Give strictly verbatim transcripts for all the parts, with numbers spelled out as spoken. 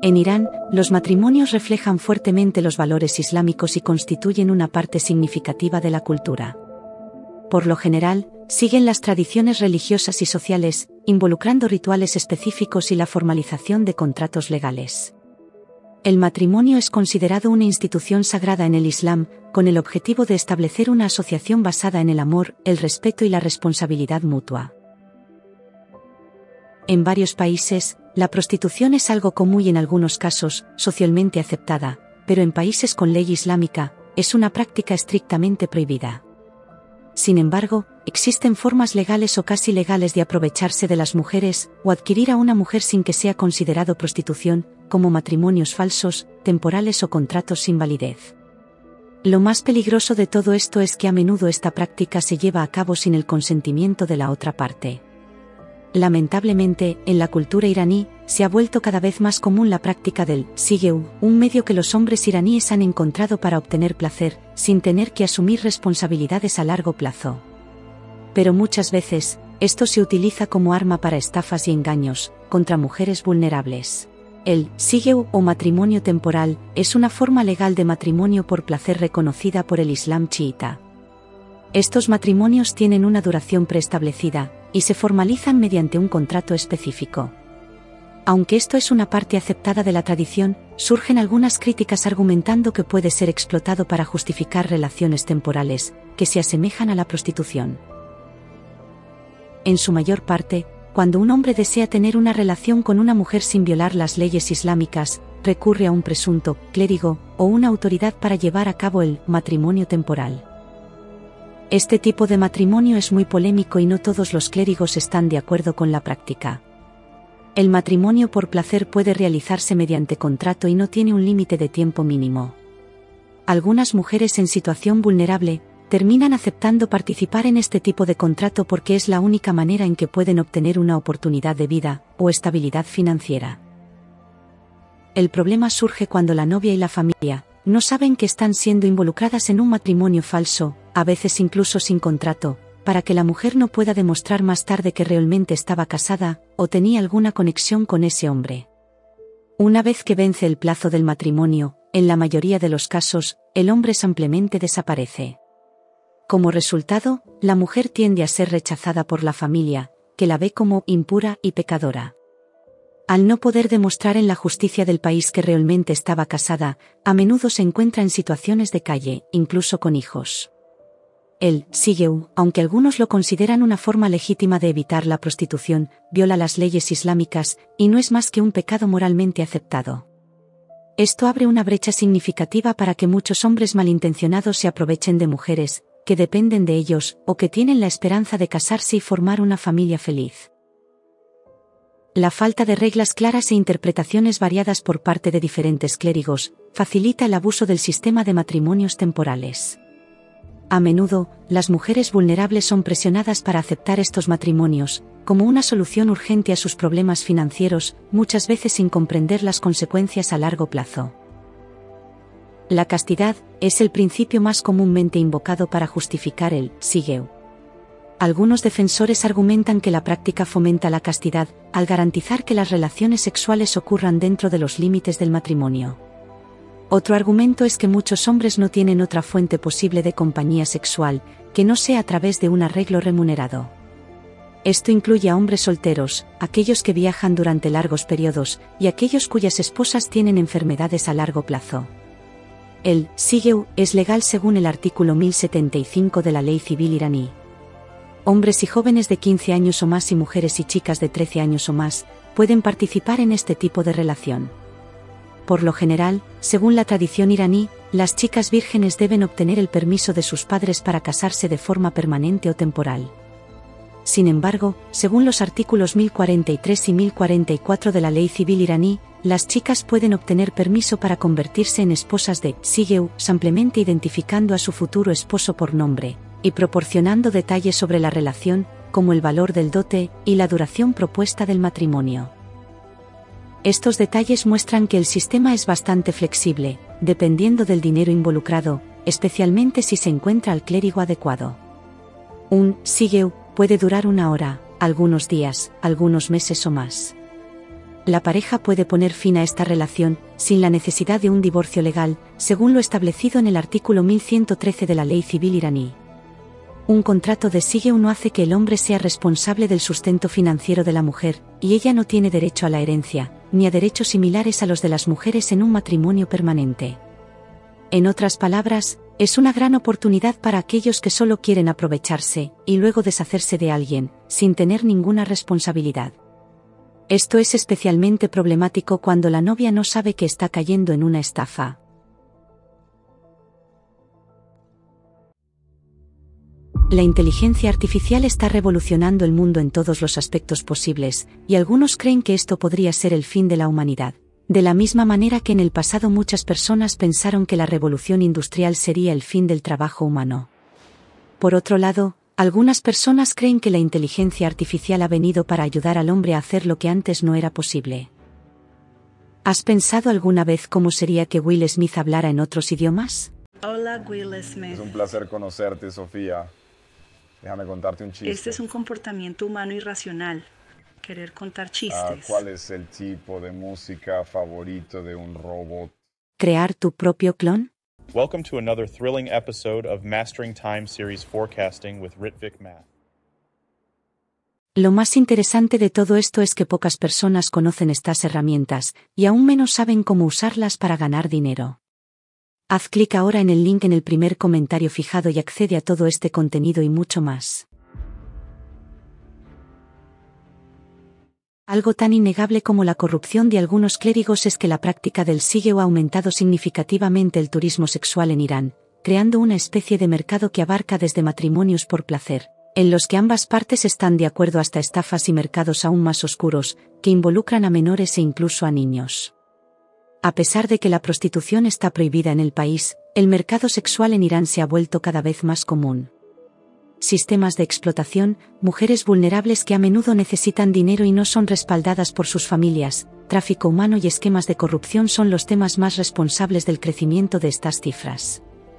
En Irán, los matrimonios reflejan fuertemente los valores islámicos y constituyen una parte significativa de la cultura. Por lo general, siguen las tradiciones religiosas y sociales, involucrando rituales específicos y la formalización de contratos legales. El matrimonio es considerado una institución sagrada en el Islam, con el objetivo de establecer una asociación basada en el amor, el respeto y la responsabilidad mutua. En varios países, la prostitución es algo común y en algunos casos, socialmente aceptada, pero en países con ley islámica, es una práctica estrictamente prohibida. Sin embargo, existen formas legales o casi legales de aprovecharse de las mujeres, o adquirir a una mujer sin que sea considerado prostitución, como matrimonios falsos, temporales o contratos sin validez. Lo más peligroso de todo esto es que a menudo esta práctica se lleva a cabo sin el consentimiento de la otra parte. Lamentablemente, en la cultura iraní, se ha vuelto cada vez más común la práctica del sigeu, un medio que los hombres iraníes han encontrado para obtener placer, sin tener que asumir responsabilidades a largo plazo. Pero muchas veces, esto se utiliza como arma para estafas y engaños, contra mujeres vulnerables. El sigeu o matrimonio temporal es una forma legal de matrimonio por placer reconocida por el Islam chiita. Estos matrimonios tienen una duración preestablecida, y se formalizan mediante un contrato específico. Aunque esto es una parte aceptada de la tradición, surgen algunas críticas argumentando que puede ser explotado para justificar relaciones temporales, que se asemejan a la prostitución. En su mayor parte, cuando un hombre desea tener una relación con una mujer sin violar las leyes islámicas, recurre a un presunto clérigo o una autoridad para llevar a cabo el matrimonio temporal. Este tipo de matrimonio es muy polémico y no todos los clérigos están de acuerdo con la práctica. El matrimonio por placer puede realizarse mediante contrato y no tiene un límite de tiempo mínimo. Algunas mujeres en situación vulnerable terminan aceptando participar en este tipo de contrato porque es la única manera en que pueden obtener una oportunidad de vida o estabilidad financiera. El problema surge cuando la novia y la familia no saben que están siendo involucradas en un matrimonio falso, a veces incluso sin contrato, para que la mujer no pueda demostrar más tarde que realmente estaba casada, o tenía alguna conexión con ese hombre. Una vez que vence el plazo del matrimonio, en la mayoría de los casos, el hombre simplemente desaparece. Como resultado, la mujer tiende a ser rechazada por la familia, que la ve como impura y pecadora. Al no poder demostrar en la justicia del país que realmente estaba casada, a menudo se encuentra en situaciones de calle, incluso con hijos. El sigeu, aunque algunos lo consideran una forma legítima de evitar la prostitución, viola las leyes islámicas, y no es más que un pecado moralmente aceptado. Esto abre una brecha significativa para que muchos hombres malintencionados se aprovechen de mujeres, que dependen de ellos, o que tienen la esperanza de casarse y formar una familia feliz. La falta de reglas claras e interpretaciones variadas por parte de diferentes clérigos, facilita el abuso del sistema de matrimonios temporales. A menudo, las mujeres vulnerables son presionadas para aceptar estos matrimonios, como una solución urgente a sus problemas financieros, muchas veces sin comprender las consecuencias a largo plazo. La castidad es el principio más comúnmente invocado para justificar el sigeu. Algunos defensores argumentan que la práctica fomenta la castidad, al garantizar que las relaciones sexuales ocurran dentro de los límites del matrimonio. Otro argumento es que muchos hombres no tienen otra fuente posible de compañía sexual, que no sea a través de un arreglo remunerado. Esto incluye a hombres solteros, aquellos que viajan durante largos periodos, y aquellos cuyas esposas tienen enfermedades a largo plazo. El sigeu es legal según el artículo mil setenta y cinco de la Ley Civil iraní. Hombres y jóvenes de quince años o más y mujeres y chicas de trece años o más, pueden participar en este tipo de relación. Por lo general, según la tradición iraní, las chicas vírgenes deben obtener el permiso de sus padres para casarse de forma permanente o temporal. Sin embargo, según los artículos mil cuarenta y tres y mil cuarenta y cuatro de la Ley Civil iraní, las chicas pueden obtener permiso para convertirse en esposas de sigeu, simplemente identificando a su futuro esposo por nombre, y proporcionando detalles sobre la relación, como el valor del dote y la duración propuesta del matrimonio. Estos detalles muestran que el sistema es bastante flexible, dependiendo del dinero involucrado, especialmente si se encuentra al clérigo adecuado. Un sigeu puede durar una hora, algunos días, algunos meses o más. La pareja puede poner fin a esta relación, sin la necesidad de un divorcio legal, según lo establecido en el artículo mil ciento trece de la Ley Civil iraní. Un contrato de Sigeu no hace que el hombre sea responsable del sustento financiero de la mujer, y ella no tiene derecho a la herencia, ni a derechos similares a los de las mujeres en un matrimonio permanente. En otras palabras, es una gran oportunidad para aquellos que solo quieren aprovecharse, y luego deshacerse de alguien, sin tener ninguna responsabilidad. Esto es especialmente problemático cuando la novia no sabe que está cayendo en una estafa. La inteligencia artificial está revolucionando el mundo en todos los aspectos posibles, y algunos creen que esto podría ser el fin de la humanidad. De la misma manera que en el pasado muchas personas pensaron que la revolución industrial sería el fin del trabajo humano. Por otro lado, algunas personas creen que la inteligencia artificial ha venido para ayudar al hombre a hacer lo que antes no era posible. ¿Has pensado alguna vez cómo sería que Will Smith hablara en otros idiomas? Hola, Will Smith. Es un placer conocerte, Sofía. Déjame contarte un chiste. Este es un comportamiento humano irracional, querer contar chistes. Ah, ¿cuál es el tipo de música favorito de un robot? ¿Crear tu propio clon? Welcome to another thrilling episode of Mastering Time Series Forecasting with Ritvic Math. Lo más interesante de todo esto es que pocas personas conocen estas herramientas, y aún menos saben cómo usarlas para ganar dinero. Haz clic ahora en el link en el primer comentario fijado y accede a todo este contenido y mucho más. Algo tan innegable como la corrupción de algunos clérigos es que la práctica del Sigeu ha aumentado significativamente el turismo sexual en Irán, creando una especie de mercado que abarca desde matrimonios por placer, en los que ambas partes están de acuerdo, hasta estafas y mercados aún más oscuros, que involucran a menores e incluso a niños. A pesar de que la prostitución está prohibida en el país, el mercado sexual en Irán se ha vuelto cada vez más común. Sistemas de explotación, mujeres vulnerables que a menudo necesitan dinero y no son respaldadas por sus familias, tráfico humano y esquemas de corrupción son los temas más responsables del crecimiento de estas cifras.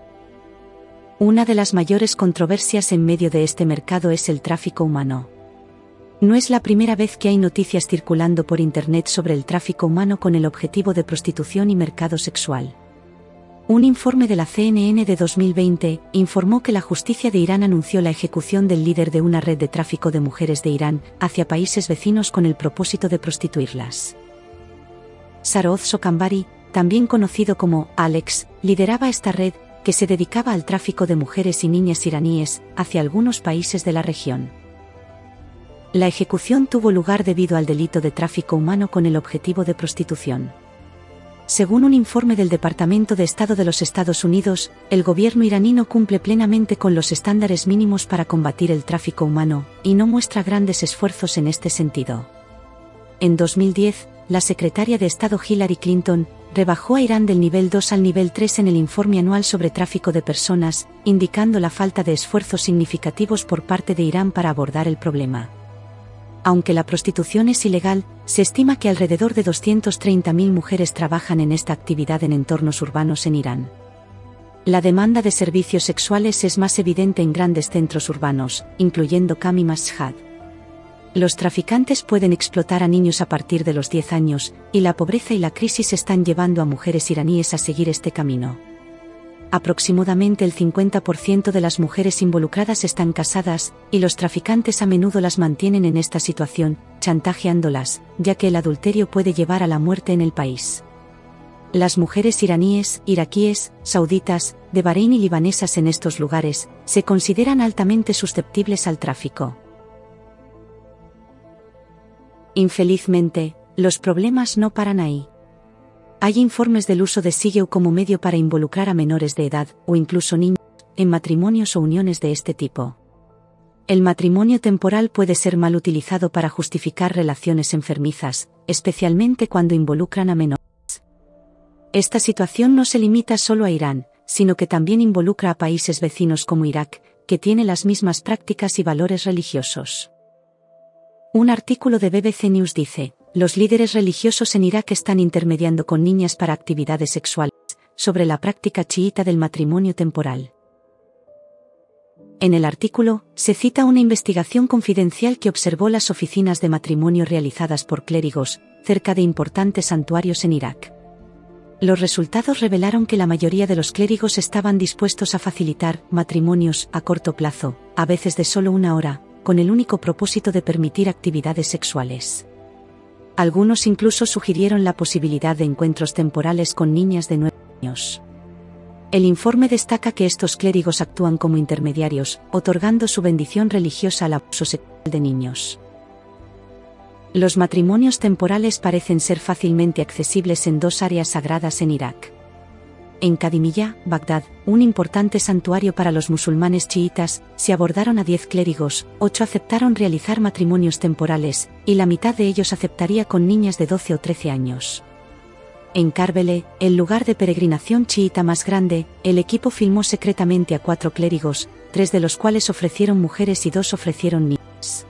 Una de las mayores controversias en medio de este mercado es el tráfico humano. No es la primera vez que hay noticias circulando por Internet sobre el tráfico humano con el objetivo de prostitución y mercado sexual. Un informe de la C N N de dos mil veinte informó que la justicia de Irán anunció la ejecución del líder de una red de tráfico de mujeres de Irán hacia países vecinos con el propósito de prostituirlas. Saroz Sokambari, también conocido como Alex, lideraba esta red, que se dedicaba al tráfico de mujeres y niñas iraníes hacia algunos países de la región. La ejecución tuvo lugar debido al delito de tráfico humano con el objetivo de prostitución. Según un informe del Departamento de Estado de los Estados Unidos, el gobierno iraní no cumple plenamente con los estándares mínimos para combatir el tráfico humano, y no muestra grandes esfuerzos en este sentido. En dos mil diez, la secretaria de Estado Hillary Clinton rebajó a Irán del nivel dos al nivel tres en el informe anual sobre tráfico de personas, indicando la falta de esfuerzos significativos por parte de Irán para abordar el problema. Aunque la prostitución es ilegal, se estima que alrededor de doscientas treinta mil mujeres trabajan en esta actividad en entornos urbanos en Irán. La demanda de servicios sexuales es más evidente en grandes centros urbanos, incluyendo Qam y Mashhad. Los traficantes pueden explotar a niños a partir de los diez años, y la pobreza y la crisis están llevando a mujeres iraníes a seguir este camino. Aproximadamente el cincuenta por ciento de las mujeres involucradas están casadas, y los traficantes a menudo las mantienen en esta situación, chantajeándolas, ya que el adulterio puede llevar a la muerte en el país. Las mujeres iraníes, iraquíes, sauditas, de Bahrein y libanesas en estos lugares, se consideran altamente susceptibles al tráfico. Infelizmente, los problemas no paran ahí. Hay informes del uso de Sigeu como medio para involucrar a menores de edad, o incluso niños, en matrimonios o uniones de este tipo. El matrimonio temporal puede ser mal utilizado para justificar relaciones enfermizas, especialmente cuando involucran a menores. Esta situación no se limita solo a Irán, sino que también involucra a países vecinos como Irak, que tiene las mismas prácticas y valores religiosos. Un artículo de B B C News dice: los líderes religiosos en Irak están intermediando con niñas para actividades sexuales, sobre la práctica chiita del matrimonio temporal. En el artículo, se cita una investigación confidencial que observó las oficinas de matrimonio realizadas por clérigos, cerca de importantes santuarios en Irak. Los resultados revelaron que la mayoría de los clérigos estaban dispuestos a facilitar matrimonios a corto plazo, a veces de solo una hora, con el único propósito de permitir actividades sexuales. Algunos incluso sugirieron la posibilidad de encuentros temporales con niñas de nueve años. El informe destaca que estos clérigos actúan como intermediarios, otorgando su bendición religiosa al abuso sexual de niños. Los matrimonios temporales parecen ser fácilmente accesibles en dos áreas sagradas en Irak. En Kadimiyah, Bagdad, un importante santuario para los musulmanes chiitas, se abordaron a diez clérigos, ocho aceptaron realizar matrimonios temporales, y la mitad de ellos aceptaría con niñas de doce o trece años. En Karbele, el lugar de peregrinación chiita más grande, el equipo filmó secretamente a cuatro clérigos, tres de los cuales ofrecieron mujeres y dos ofrecieron niñas.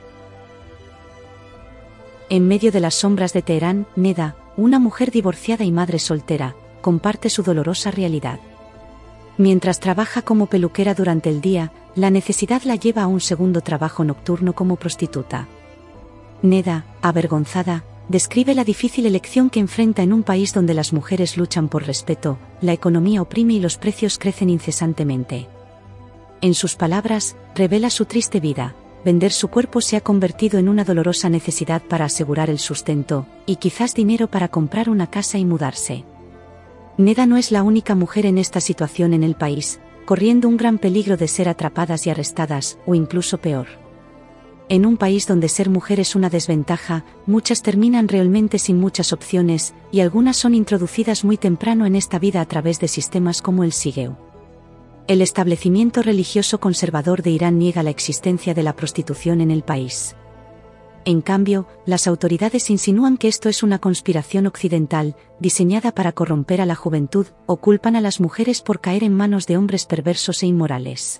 En medio de las sombras de Teherán, Neda, una mujer divorciada y madre soltera, comparte su dolorosa realidad. Mientras trabaja como peluquera durante el día, la necesidad la lleva a un segundo trabajo nocturno como prostituta. Neda, avergonzada, describe la difícil elección que enfrenta en un país donde las mujeres luchan por respeto, la economía oprime y los precios crecen incesantemente. En sus palabras, revela su triste vida. Vender su cuerpo se ha convertido en una dolorosa necesidad para asegurar el sustento, y quizás dinero para comprar una casa y mudarse. Neda no es la única mujer en esta situación en el país, corriendo un gran peligro de ser atrapadas y arrestadas, o incluso peor. En un país donde ser mujer es una desventaja, muchas terminan realmente sin muchas opciones, y algunas son introducidas muy temprano en esta vida a través de sistemas como el Sigeu. El establecimiento religioso conservador de Irán niega la existencia de la prostitución en el país. En cambio, las autoridades insinúan que esto es una conspiración occidental, diseñada para corromper a la juventud, o culpan a las mujeres por caer en manos de hombres perversos e inmorales.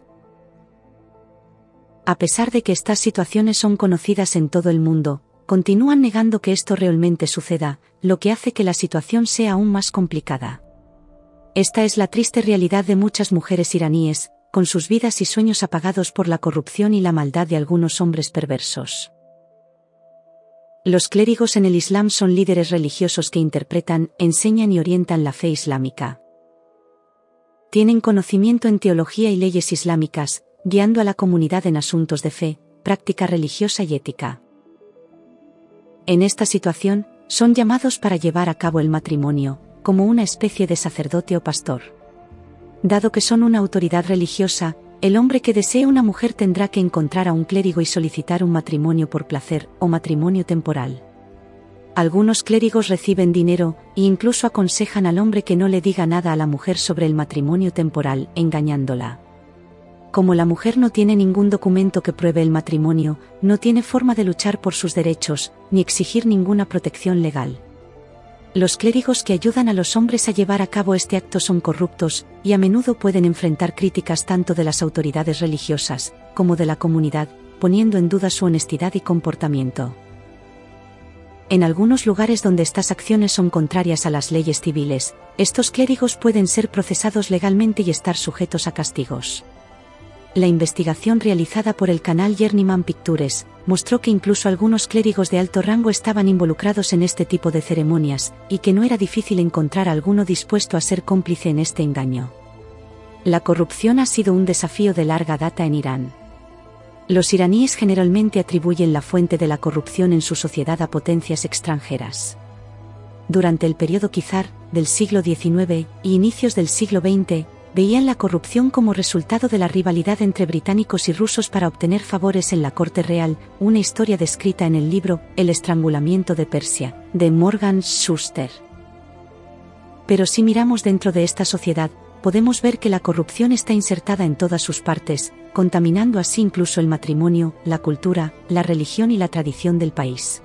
A pesar de que estas situaciones son conocidas en todo el mundo, continúan negando que esto realmente suceda, lo que hace que la situación sea aún más complicada. Esta es la triste realidad de muchas mujeres iraníes, con sus vidas y sueños apagados por la corrupción y la maldad de algunos hombres perversos. Los clérigos en el Islam son líderes religiosos que interpretan, enseñan y orientan la fe islámica. Tienen conocimiento en teología y leyes islámicas, guiando a la comunidad en asuntos de fe, práctica religiosa y ética. En esta situación, son llamados para llevar a cabo el matrimonio, como una especie de sacerdote o pastor. Dado que son una autoridad religiosa, el hombre que desee una mujer tendrá que encontrar a un clérigo y solicitar un matrimonio por placer, o matrimonio temporal. Algunos clérigos reciben dinero, e incluso aconsejan al hombre que no le diga nada a la mujer sobre el matrimonio temporal, engañándola. Como la mujer no tiene ningún documento que pruebe el matrimonio, no tiene forma de luchar por sus derechos, ni exigir ninguna protección legal. Los clérigos que ayudan a los hombres a llevar a cabo este acto son corruptos, y a menudo pueden enfrentar críticas tanto de las autoridades religiosas, como de la comunidad, poniendo en duda su honestidad y comportamiento. En algunos lugares donde estas acciones son contrarias a las leyes civiles, estos clérigos pueden ser procesados legalmente y estar sujetos a castigos. La investigación realizada por el canal Journeyman Pictures mostró que incluso algunos clérigos de alto rango estaban involucrados en este tipo de ceremonias, y que no era difícil encontrar a alguno dispuesto a ser cómplice en este engaño. La corrupción ha sido un desafío de larga data en Irán. Los iraníes generalmente atribuyen la fuente de la corrupción en su sociedad a potencias extranjeras. Durante el periodo Qizar, del siglo diecinueve, y inicios del siglo veinte, veían la corrupción como resultado de la rivalidad entre británicos y rusos para obtener favores en la corte real, una historia descrita en el libro El estrangulamiento de Persia, de Morgan Schuster. Pero si miramos dentro de esta sociedad, podemos ver que la corrupción está insertada en todas sus partes, contaminando así incluso el matrimonio, la cultura, la religión y la tradición del país.